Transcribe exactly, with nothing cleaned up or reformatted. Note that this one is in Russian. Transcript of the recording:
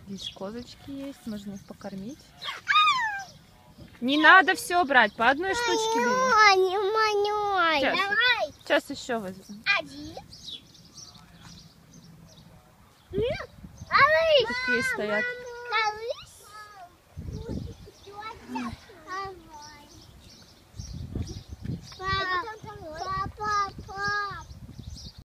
Здесь козочки есть, можно их покормить. Не надо все брать, по одной штучке бери. Сейчас, Давай. сейчас еще возьму. Один. Такие стоят.